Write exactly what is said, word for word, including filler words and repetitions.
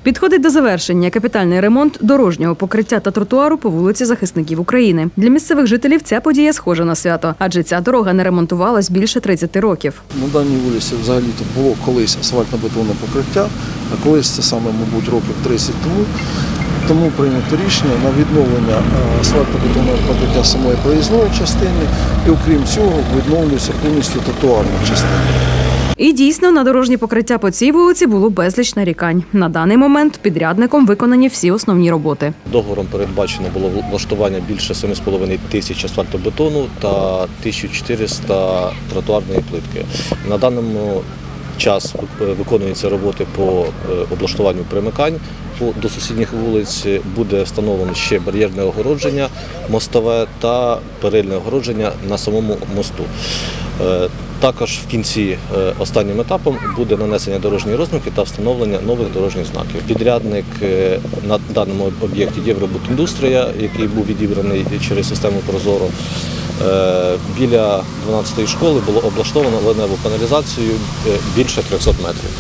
Підходить до завершення капітальний ремонт дорожнього покриття та тротуару по вулиці Захисників України. Для місцевих жителів ця подія схожа на свято, адже ця дорога не ремонтувалась більше тридцяти років. На даній вулиці взагалі-то було колись асфальтно-бетонне покриття, а колись це саме, мабуть, років тридцять тому. Тому прийнято рішення на відновлення асфальтно-бетонного покриття самої проїзної частини і, окрім цього, відновлюється повністю тротуарна частина. І дійсно, на дорожнє покриття по цій вулиці було безліч нарікань. На даний момент підрядником виконані всі основні роботи. Договором передбачено було влаштування більше семи з половиною тисяч асфальтобетону та тисяча чотириста тротуарної плитки. На даному час виконуються роботи по облаштуванню примикань до сусідніх вулиць, буде встановлено ще бар'єрне огородження мостове та перильне огородження на самому мосту. Також в кінці останнім етапом буде нанесення дорожньої розмітки та встановлення нових дорожніх знаків. Підрядник на даному об'єкті «Євробудіндустрія», який був відібраний через систему «Прозоро», біля дванадцятої школи було облаштовано ливневу каналізацію більше трьохсот метрів.